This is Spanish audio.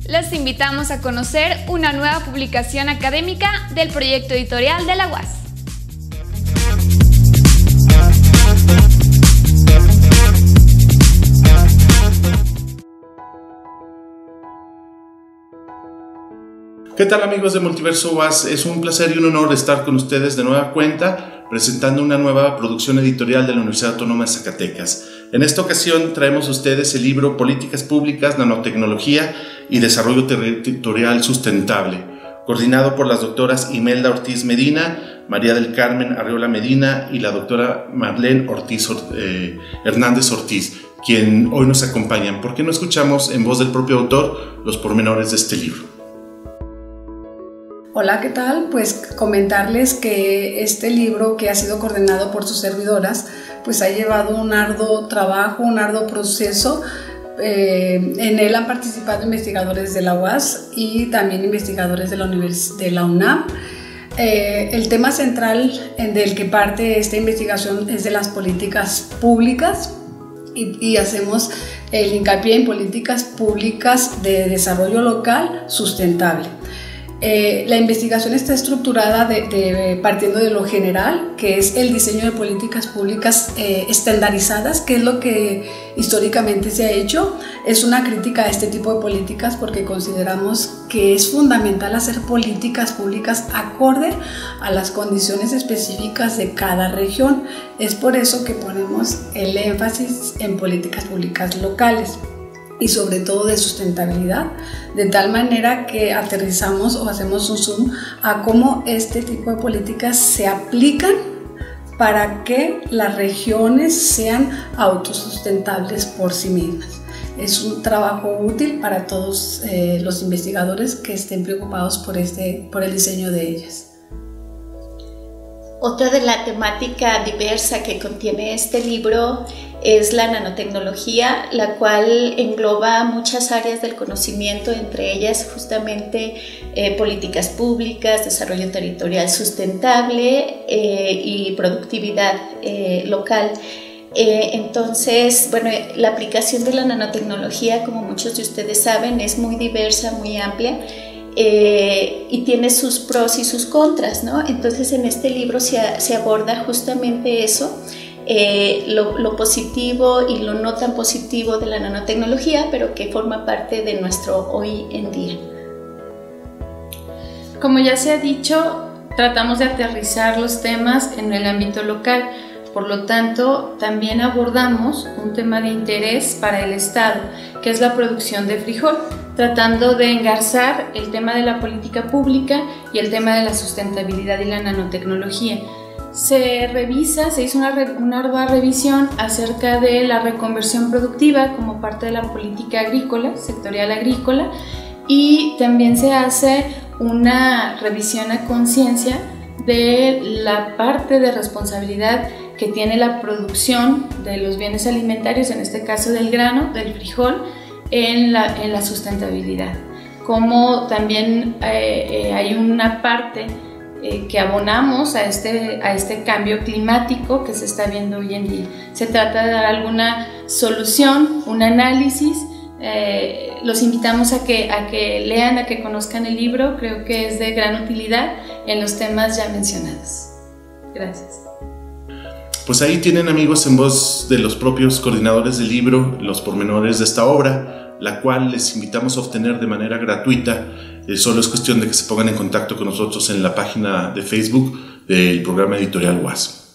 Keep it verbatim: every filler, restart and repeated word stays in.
Los invitamos a conocer una nueva publicación académica del proyecto editorial de la U A S. ¿Qué tal, amigos de Multiverso U A S? Es un placer y un honor estar con ustedes de nueva cuenta presentando una nueva producción editorial de la Universidad Autónoma de Zacatecas. En esta ocasión traemos a ustedes el libro Políticas Públicas, Nanotecnología y Desarrollo Territorial Sustentable, coordinado por las doctoras Imelda Ortiz Medina, María del Carmen Arriola Medina y la doctora Marlene Ortiz, eh, Hernández Ortiz, quien hoy nos acompañan. ¿Por qué no escuchamos en voz del propio autor los pormenores de este libro? Hola, ¿qué tal? Pues comentarles que este libro, que ha sido coordinado por sus servidoras, pues ha llevado un arduo trabajo, un arduo proceso. Eh, en él han participado investigadores de la U A S y también investigadores de la, Univers de la UNAM. Eh, el tema central del que parte esta investigación es de las políticas públicas y, y hacemos el hincapié en políticas públicas de desarrollo local sustentable. Eh, la investigación está estructurada de, de, partiendo de lo general, que es el diseño de políticas públicas eh, estandarizadas, que es lo que históricamente se ha hecho. Es una crítica a este tipo de políticas porque consideramos que es fundamental hacer políticas públicas acorde a las condiciones específicas de cada región. Es por eso que ponemos el énfasis en políticas públicas locales y sobre todo de sustentabilidad, de tal manera que aterrizamos o hacemos un zoom a cómo este tipo de políticas se aplican para que las regiones sean autosustentables por sí mismas. Es un trabajo útil para todos eh, los investigadores que estén preocupados por, este, por el diseño de ellas. Otra de la temática diversa que contiene este libro es la nanotecnología, la cual engloba muchas áreas del conocimiento, entre ellas justamente eh, políticas públicas, desarrollo territorial sustentable eh, y productividad eh, local. Eh, entonces, bueno, la aplicación de la nanotecnología, como muchos de ustedes saben, es muy diversa, muy amplia. Eh, y tiene sus pros y sus contras, ¿no? Entonces en este libro se, se aborda justamente eso, eh, lo, lo positivo y lo no tan positivo de la nanotecnología, pero que forma parte de nuestro hoy en día. Como ya se ha dicho, tratamos de aterrizar los temas en el ámbito local. Por lo tanto, también abordamos un tema de interés para el Estado, que es la producción de frijol, tratando de engarzar el tema de la política pública y el tema de la sustentabilidad y la nanotecnología. Se revisa, se hizo una, una ardua revisión acerca de la reconversión productiva como parte de la política agrícola, sectorial agrícola, y también se hace una revisión a conciencia de la parte de responsabilidad que tiene la producción de los bienes alimentarios, en este caso del grano, del frijol, en la, en la sustentabilidad. Como también eh, eh, hay una parte eh, que abonamos a este, a este cambio climático que se está viendo hoy en día. Se trata de dar alguna solución, un análisis. Eh, los invitamos a que, a que lean, a que conozcan el libro. Creo que es de gran utilidad en los temas ya mencionados. Gracias. Pues ahí tienen, amigos, en voz de los propios coordinadores del libro, los pormenores de esta obra, la cual les invitamos a obtener de manera gratuita. Eh, solo es cuestión de que se pongan en contacto con nosotros en la página de Facebook del programa editorial U A S.